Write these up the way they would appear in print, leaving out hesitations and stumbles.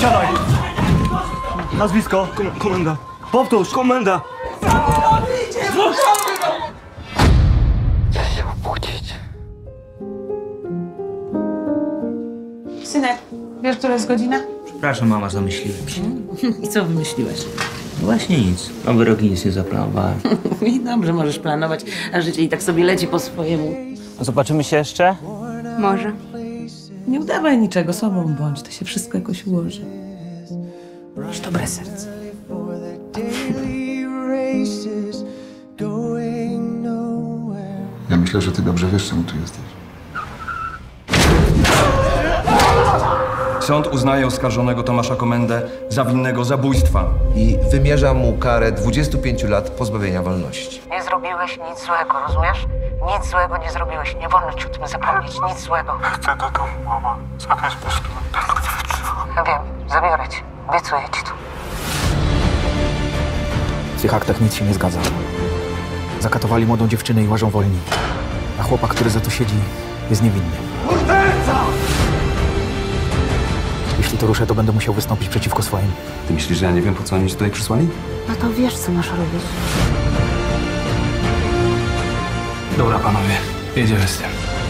Siadaj! Nazwisko? Komenda. Powtórz, komenda! Chcę się obudzić. Synek, wiesz, która jest godzina? Przepraszam, mama, zamyśliłem się. I co wymyśliłeś? No właśnie nic. Nowy rok nic nie zaplanowałem. I dobrze, możesz planować, a życie i tak sobie leci po swojemu. Zobaczymy się jeszcze? Może. Nie udawaj niczego, sobą bądź, to się wszystko jakoś ułoży. Masz dobre serce. Ja myślę, że ty dobrze wiesz, czemu tu jesteś. Sąd uznaje oskarżonego Tomasza Komendę za winnego zabójstwa. I wymierza mu karę 25 lat pozbawienia wolności. Nie zrobiłeś nic złego, rozumiesz? Nic złego nie zrobiłeś. Nie wolno ci o tym zapomnieć. Nic złego. Chcę do domu, mama. Zabierz mnie stąd. Wiem, zabiorę cię. Obiecuję ci to. W tych aktach nic się nie zgadza. Zakatowali młodą dziewczynę i łażą wolni. A chłopak, który za to siedzi, jest niewinny. Jeśli to ruszę, to będę musiał wystąpić przeciwko swoim. Ty myślisz, że ja nie wiem, po co oni cię tutaj przysłali? No to wiesz, co masz robić. Dobra, panowie, jedziemy z tym.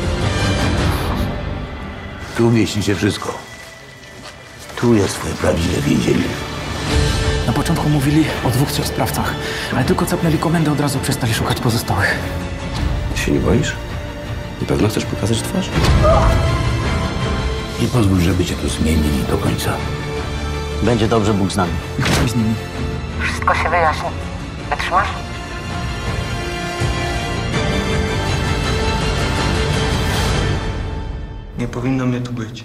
Tu mieści się wszystko. Tu jest twoje prawdziwe więzienie. Na początku mówili o 2-3 sprawcach, ale tylko capnęli komendę, od razu przestali szukać pozostałych. Ty się nie boisz? Na pewno chcesz pokazać twarz? Nie pozwól, żeby cię tu zmienili do końca. Będzie dobrze, Bóg z nami. I chodź z nimi. Wszystko się wyjaśni. Wytrzymasz? Nie powinno mnie tu być.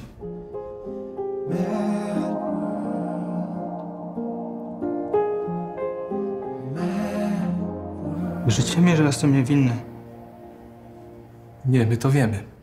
Wierzycie mi, że jestem niewinny? Nie, my to wiemy.